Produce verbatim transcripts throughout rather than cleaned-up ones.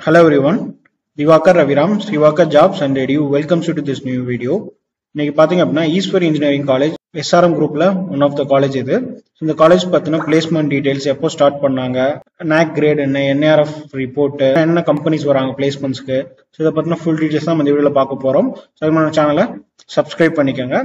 Hello everyone, DHIVAKAR RAVIRAM, JIVAKAR Jobs and Edu welcomes you to this new video. இன்னைக்கு பாத்தீங்க அப்படினா Easwari Engineering College S R M groupல one of the college இது. இந்த college பார்த்தீங்கன்னா placement details எப்போ start பண்ணாங்க, N A C grade என்ன, N I R F report, என்ன கம்பெனிஸ் வராங்க பிளேஸ்மெண்ட்ஸ்க்கு, சோ இத பத்தின full details தான் இந்த வீடியோல பார்க்க போறோம். சோ நம்ம சேனலை சப்ஸ்கிரைப் பண்ணிக்கங்க.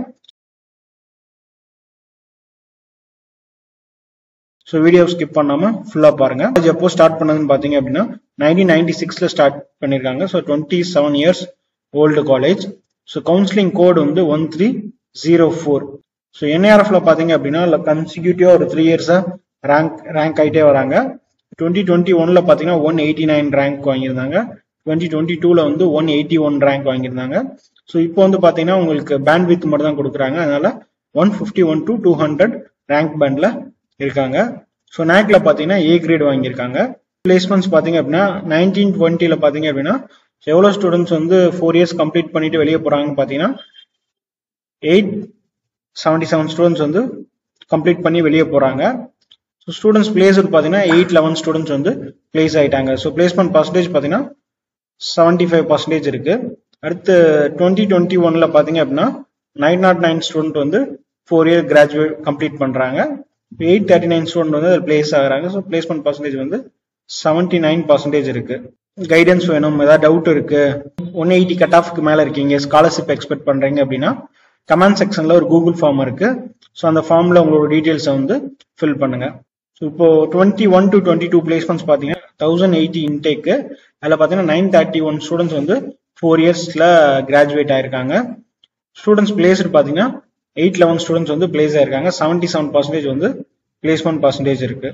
So video skip பண்ணாம full-ஆ பாருங்க. காலேஜ் எப்போ ஸ்டார்ட் பண்ணதுன்னு பாத்தீங்க அப்படின்னா nineteen ninety-six ல ஸ்டார்ட் பண்ணிருக்காங்க. So twenty-seven years old college. So counseling code வந்து one three zero four. So N I R F ல பாத்தீங்க அப்படின்னா consecutive ஒரு three years rank rank ஆயிட்டே வராங்க. twenty twenty-one ல பாத்தீங்கன்னா one eighty-nine rank வாங்கியிருந்தாங்க. twenty twenty-two ல வந்து one eighty-one rank வாங்கியிருந்தாங்க. So இப்போ வந்து பாத்தீங்கன்னா உங்களுக்கு bandwidth மட்டும் தான் கொடுக்குறாங்க. அதனால one fifty-one to two hundred rank bandல இருக்காங்க. சோ N A C ல பாத்தீங்கன்னா A கிரேட் வாங்கியிருக்காங்க. பிளேஸ்மெண்ட்ஸ் பாத்தீங்க அப்படின்னா nineteen twenty ல பாத்தீங்க அப்படின்னா எவ்வளவு ஸ்டூடெண்ட்ஸ் வந்து four இயர்ஸ் கம்ப்ளீட் பண்ணிட்டு வெளியே போறாங்கன்னு பாத்தீங்கன்னா eight seventy-seven ஸ்டூடெண்ட்ஸ் வந்து கம்ப்ளீட் பண்ணி வெளியே போறாங்க. ஸோ ஸ்டூடெண்ட்ஸ் பிளேஸ்டு பாத்தீங்கன்னா eight eleven ஸ்டூடெண்ட்ஸ் வந்து பிளேஸ் ஆயிட்டாங்க. ஸோ பிளேஸ்மெண்ட் பர்சன்டேஜ் பாத்தீங்கன்னா seventy-five percent இருக்கு. அடுத்து twenty twenty-one ல பாத்தீங்க அப்படின்னா nine oh nine ஸ்டூடெண்ட் வந்து four இயர் கிராஜுவேட் கம்ப்ளீட் பண்றாங்க. eight thirty-nine ஸ்டூடெண்ட் வந்து பிளேஸ் ஆகுறாங்க. ஸோ பிளேஸ்மெண்ட் பர்சன்டேஜ் வந்து seventy-nine percent இருக்கு. கைடன்ஸ் வேணும், ஏதாவது டவுட் இருக்கு, one eighty கட் ஆஃப்க்கு மேல இருக்கீங்க, ஸ்காலர்ஷிப் எக்ஸ்பெக்ட் பண்றீங்க அப்படின்னா கமெண்ட் செக்ஷன்ல ஒரு கூகுள் ஃபார்ம் இருக்கு. ஸோ அந்த ஃபார்ம்ல உங்களோட டீடைல்ஸை வந்து ஃபில் பண்ணுங்க. ஸோ இப்போ twenty one to twenty two placements பாத்தீங்கன்னா தௌசண்ட் எயிட்டி இன்டேக்கு. அதில் பாத்தீங்கன்னா நைன் தேர்ட்டி ஒன் ஸ்டூடெண்ட்ஸ் வந்து ஃபோர் இயர்ஸ்ல கிராஜுவேட் ஆயிருக்காங்க. ஸ்டூடெண்ட்ஸ் பிளேஸ்டு பாத்தீங்கன்னா எயிட் லெவன் ஸ்டூடெண்ட்ஸ் வந்து பிளேஸ் ஆயிருக்காங்க. செவன்டி செவன் பர்சன்டேஜ் வந்து பிளேஸ்மெண்ட் பர்சன்டேஜ் இருக்கு.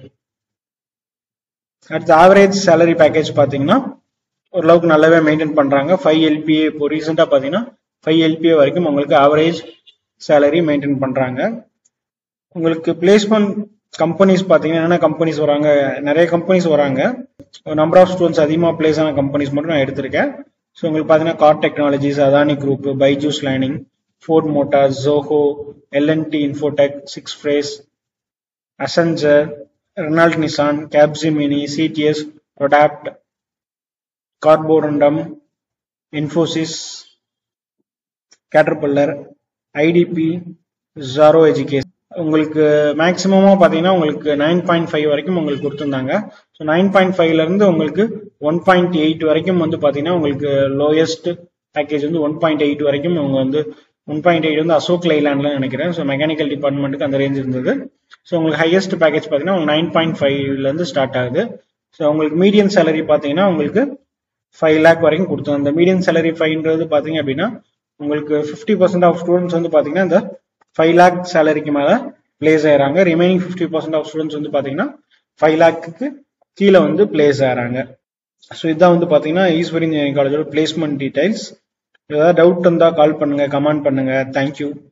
அடுத்து ஆவரேஜ் சேலரி பேக்கேஜ் பாத்தீங்கன்னா ஓரளவுக்கு நல்லாவே மெயின்டைன் பண்றாங்க. ஃபைவ் எல்பிஏ இப்போ ரீசெண்டா பாத்தீங்கன்னா ஃபைவ் எல்பிஏ வரைக்கும் உங்களுக்கு ஆவரேஜ் சேலரி மெயின்டைன் பண்றாங்க. உங்களுக்கு பிளேஸ்மெண்ட் கம்பெனிஸ் பாத்தீங்கன்னா என்னென்ன கம்பெனிஸ் வராங்க, நிறைய கம்பெனிஸ் வராங்க. நம்பர் ஆஃப் ஸ்டூடெண்ட்ஸ் அதிகமாக பிளேஸ் ஆன கம்பெனிஸ் மட்டும் நான் எடுத்திருக்கேன். ஸோ உங்களுக்கு பாத்தீங்கன்னா Car Technologies, Adani Group, Byju's learning, Ford Motors, Zoho, L and T Infotech, Six Phrase, Accenture, Renault Nissan, Capgemini, CTS, ரொடாப்ட், Carborundum, Infosys, Caterpillar, IDP, Jaro education. உங்களுக்கு மேக்சிமமா பாத்தீங்கன்னா உங்களுக்கு நைன் பாயிண்ட் ஃபைவ் வரைக்கும் உங்களுக்கு கொடுத்துருந்தாங்க. ஸோ நைன் பாயிண்ட் ஃபைவ்ல இருந்து உங்களுக்கு ஒன் பாயிண்ட் எயிட் வரைக்கும் வந்து பாத்தீங்கன்னா உங்களுக்கு லோயஸ்ட் பேக்கேஜ் வந்து ஒன் பாயிண்ட் எயிட் வரைக்கும் அவங்க வந்து ஒன் பாயிண்ட் எயிட் வந்து அசோக் லைலாண்ட்ல நினைக்கிறேன். ஸோ மெக்கானிக்கல் டிபார்ட்மெண்ட்டுக்கு அந்த ரேஞ்ச் இருந்தது. ஸோ உங்களுக்கு ஹையஸ்ட் பேக்கேஜ் பார்த்தீங்கன்னா உங்களுக்கு நைன் பாயிண்ட் ஃபைவ்ல இருந்து ஸ்டார்ட் ஆகுது. ஸோ உங்களுக்கு மீடியம் சேலரி பார்த்தீங்கன்னா உங்களுக்கு ஃபைவ் லேக் வரைக்கும் கொடுத்தோம். அந்த மீடியம் சேலரி ஃபைவ்ன்றது பார்த்தீங்க அப்படின்னா உங்களுக்கு ஃபிஃப்டி பர்சன்ட் ஆஃப் ஸ்டூடெண்ட்ஸ் வந்து பார்த்தீங்கன்னா இந்த ஃபைவ் லேக் சேலரிக்கு மேலே பிளேஸ் ஆகிறாங்க. Remaining fifty percent of students வந்து பார்த்தீங்கன்னா ஃபைவ் லேக்கு கீழே வந்து பிளேஸ் ஆகிறாங்க. ஸோ இதான் வந்து பார்த்தீங்கன்னா ஈஸ்வரி இன்ஜினியரிங் காலேஜோட பிளேஸ்மெண்ட் டீடைல்ஸ். ஏதாவது டவுட் இருந்தால் கால் பண்ணுங்க, கமெண்ட் பண்ணுங்க. தேங்க்யூ.